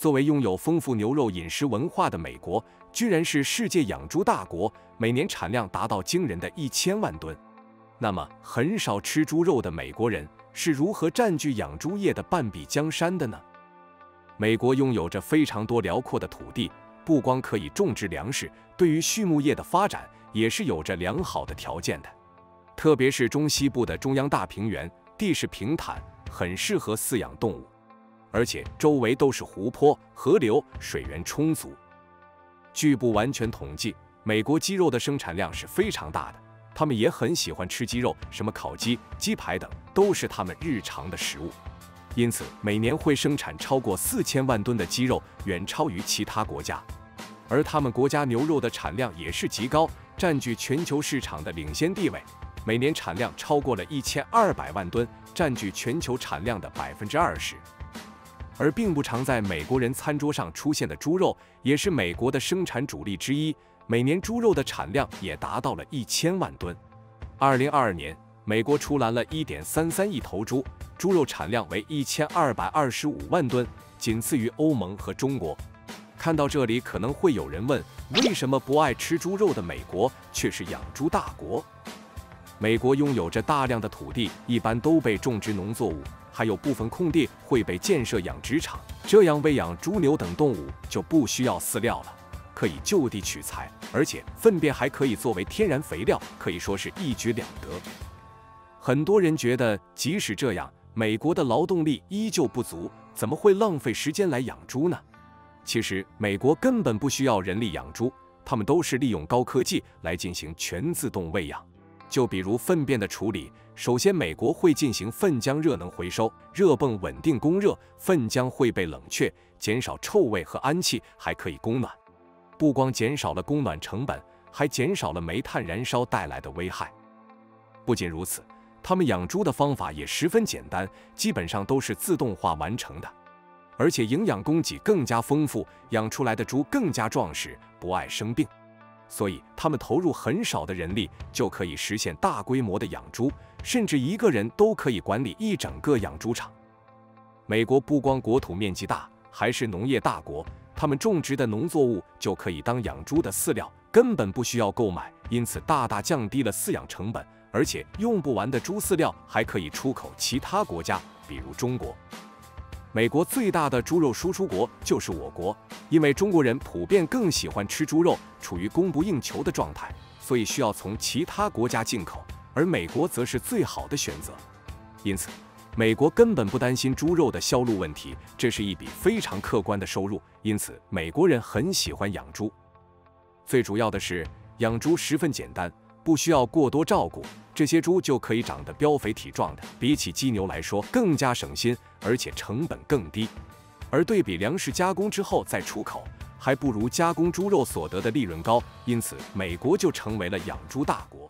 作为拥有丰富牛肉饮食文化的美国，居然是世界养猪大国，每年产量达到惊人的1000万吨。那么，很少吃猪肉的美国人是如何占据养猪业的半壁江山的呢？美国拥有着非常多辽阔的土地，不光可以种植粮食，对于畜牧业的发展也是有着良好的条件的。特别是中西部的中央大平原，地势平坦，很适合饲养动物，而且周围都是湖泊、河流，水源充足。据不完全统计，美国鸡肉的生产量是非常大的，他们也很喜欢吃鸡肉，什么烤鸡、鸡排等都是他们日常的食物。因此，每年会生产超过4000万吨的鸡肉，远超于其他国家。而他们国家牛肉的产量也是极高，占据全球市场的领先地位，每年产量超过了1200万吨，占据全球产量的20%。而并不常在美国人餐桌上出现的猪肉，也是美国的生产主力之一，每年猪肉的产量也达到了1000万吨。2022年，美国出栏了1.33亿头猪，猪肉产量为1225万吨，仅次于欧盟和中国。看到这里，可能会有人问，为什么不爱吃猪肉的美国却是养猪大国？美国拥有着大量的土地，一般都被种植农作物，还有部分空地会被建设养殖场，这样喂养猪牛等动物就不需要饲料了，可以就地取材，而且粪便还可以作为天然肥料，可以说是一举两得。很多人觉得，即使这样，美国的劳动力依旧不足，怎么会浪费时间来养猪呢？其实，美国根本不需要人力养猪，他们都是利用高科技来进行全自动喂养。就比如粪便的处理，首先美国会进行粪浆热能回收，热泵稳定供热，粪浆会被冷却，减少臭味和氨气，还可以供暖。不光减少了供暖成本，还减少了煤炭燃烧带来的危害。不仅如此，他们养猪的方法也十分简单，基本上都是自动化完成的，而且营养供给更加丰富，养出来的猪更加壮实，不爱生病。所以，他们投入很少的人力就可以实现大规模的养猪，甚至一个人都可以管理一整个养猪场。美国不光国土面积大，还是农业大国，他们种植的农作物就可以当养猪的饲料，根本不需要购买，因此大大降低了饲养成本，而且用不完的猪饲料还可以出口其他国家，比如中国。美国最大的猪肉输出国就是我国，因为中国人普遍更喜欢吃猪肉，处于供不应求的状态，所以需要从其他国家进口，而美国则是最好的选择。因此，美国根本不担心猪肉的销路问题，这是一笔非常客观的收入，因此美国人很喜欢养猪。最主要的是，养猪十分简单，不需要过多照顾，这些猪就可以长得膘肥体壮的，比起鸡牛来说更加省心，而且成本更低。而对比粮食加工之后再出口，还不如加工猪肉所得的利润高，因此美国就成为了养猪大国。